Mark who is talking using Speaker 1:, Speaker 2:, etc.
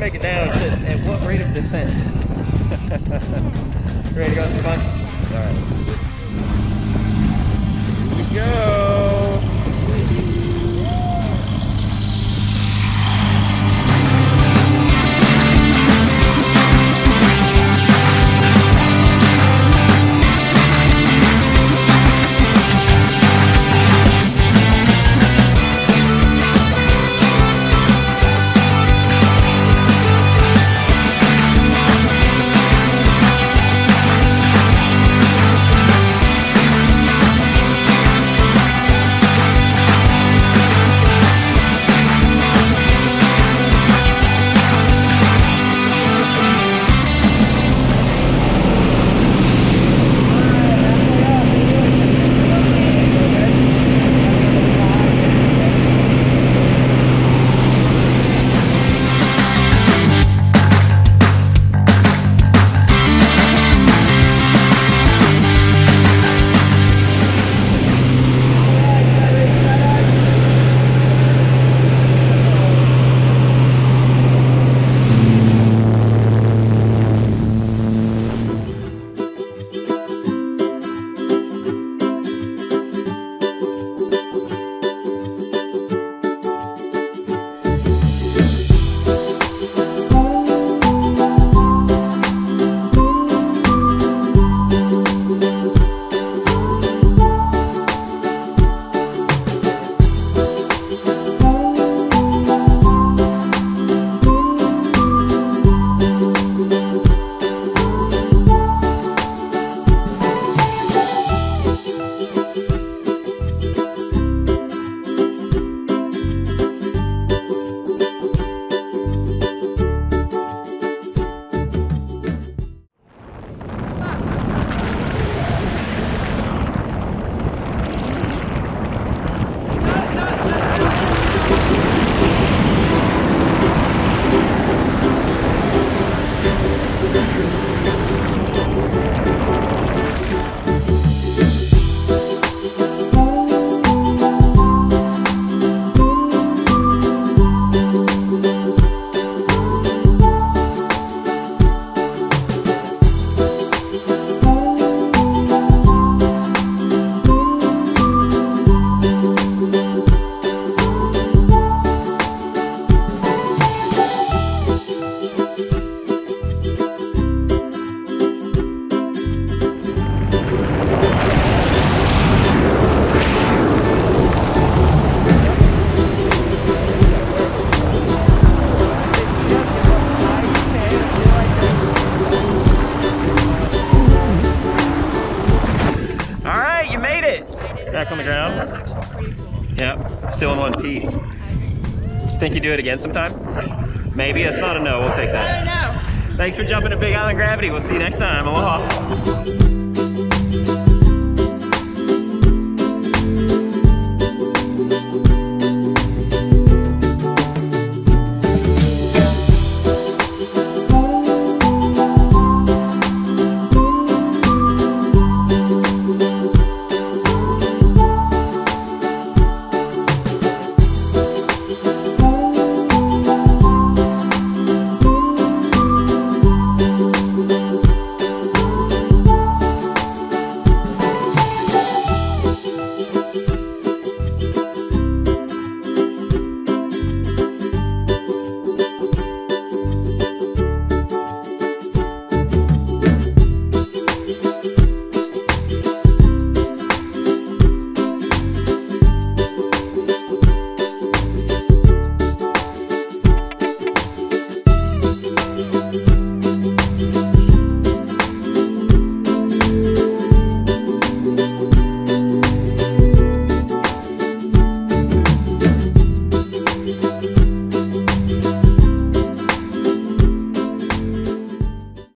Speaker 1: take it down at what rate of descent? Ready to go have some fun? All right. Here we go.
Speaker 2: Back on the ground? Yep, still in one piece. Think you do it again sometime? Maybe, it's not a no, we'll take that.
Speaker 3: I don't know.
Speaker 2: Thanks for jumping to Big Island Gravity. We'll see you next time. Aloha.